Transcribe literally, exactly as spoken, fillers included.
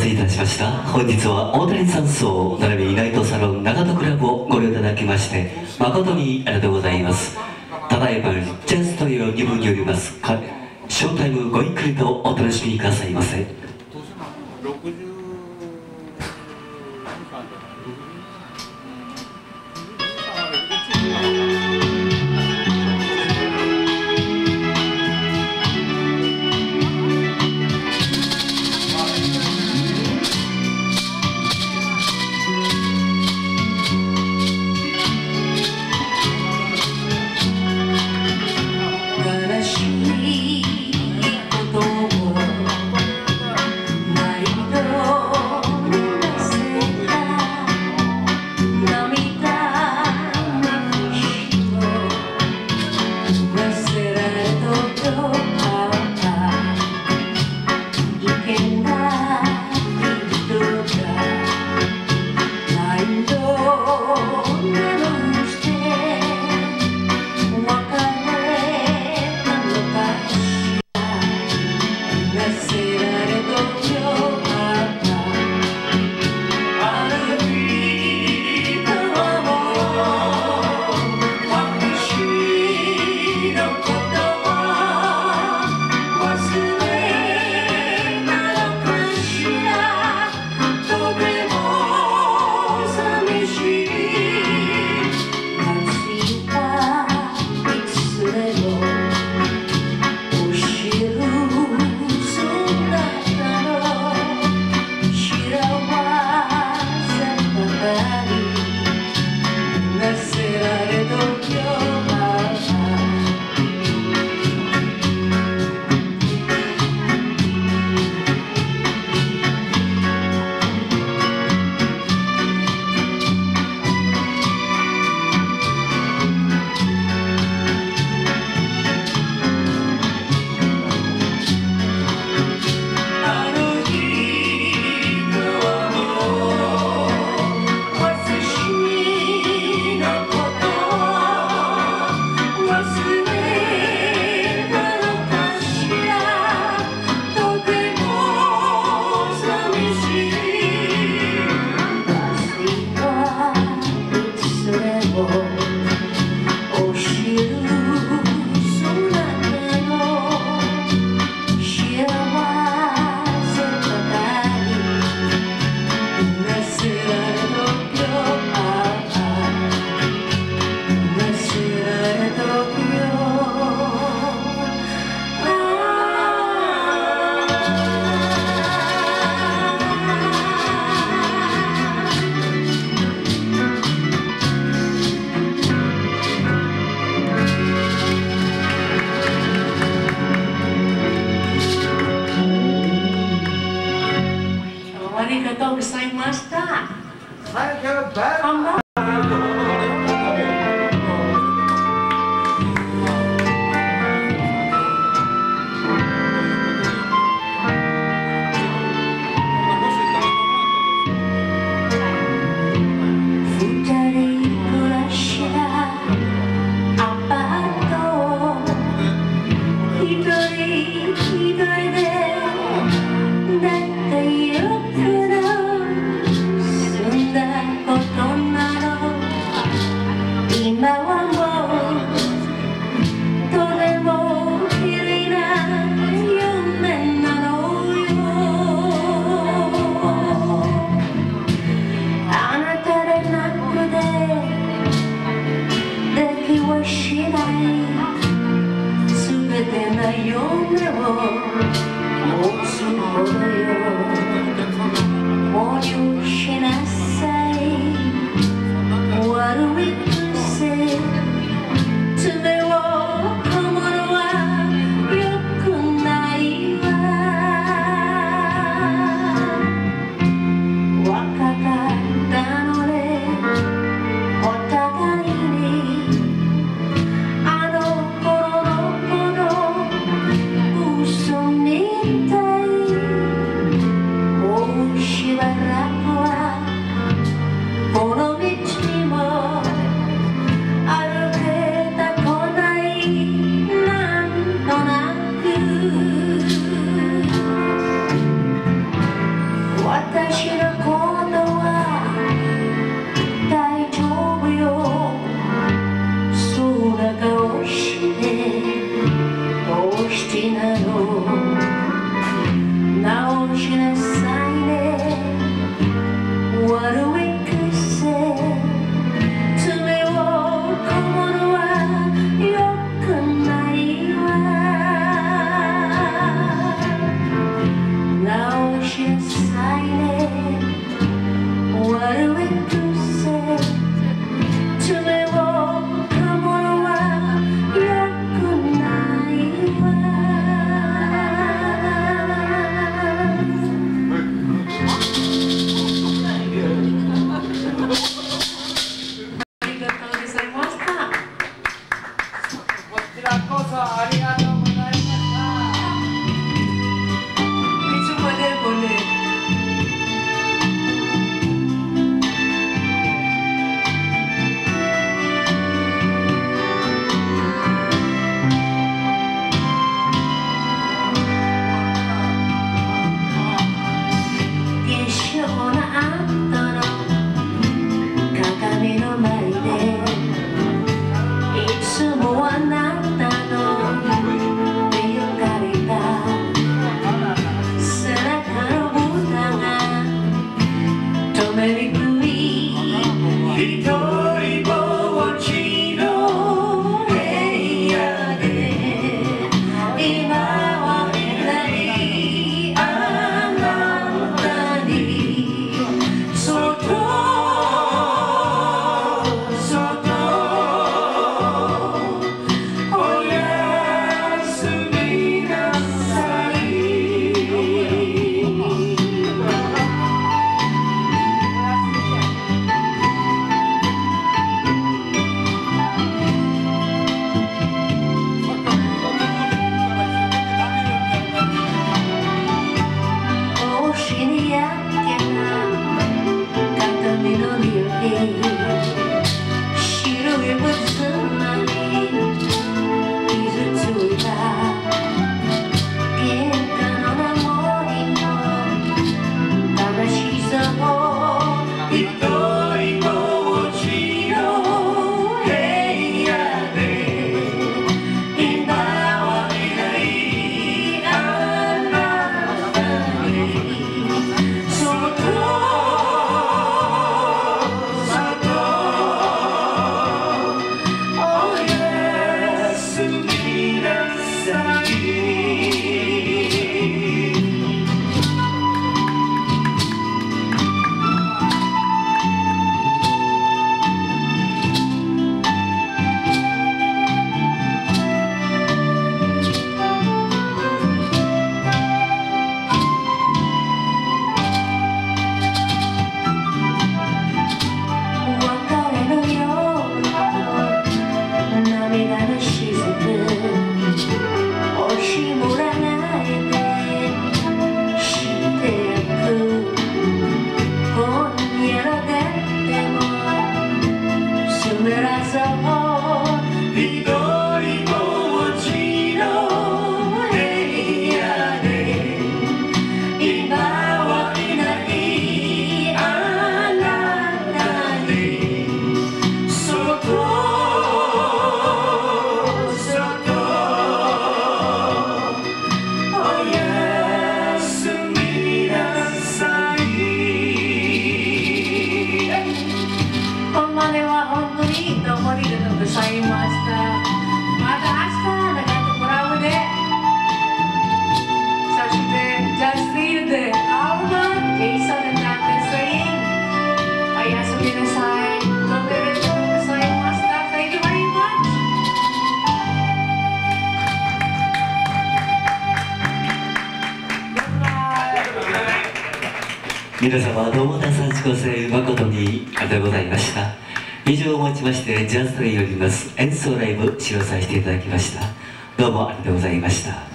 待ちいたしました。本日は大谷山荘並びナイトサロン長門クラブをご利用いただきまして誠にありがとうございます。ただいまジャズという義務によりますショータイムごゆっくりとお楽しみくださいませ。 ありがとうございました。 だったよくの済んだことな私のことは大丈夫よ、そんな顔してどうしてなの、直しなさいね、悪い癖、爪を噛むのはよくないわ、直しなさいね、悪い癖、爪を噛むのはよくないわ。ありがとうございました。 こちらこそありがとうございました。 いつまでもね。化粧の後の鏡の前でいつもあなたの手を借りた背中のボタンが止めにくい一人ぼっちの部屋で今はいないあなたにそっとそっとおやすみなさい。帽子にやけな鏡の匂い、白い仏間に傷ついた喧嘩の名残も悲しさも一人ぼっちの部屋で今はいないあなたにそっとそっとおやすみなさい。別れのような涙のしずく押し盛らないで知ってゆく、今夜のベッドも湿らそう一人ぼっちの部屋で今はいないあなたにそっとそっとおやすみなさい。こんまでは本当にどうもありがとうございました。また明日長野コラボで、そしてジャスティンでアルバムジェイソンでなんてsayingおやすみなさい。どうもありがとうございました。Thank you very much. 皆様どうもたさんご声援誠にありがとうございました。以上をもちましてジャズトレイによります演奏ライブ使用させていただきました。どうもありがとうございました。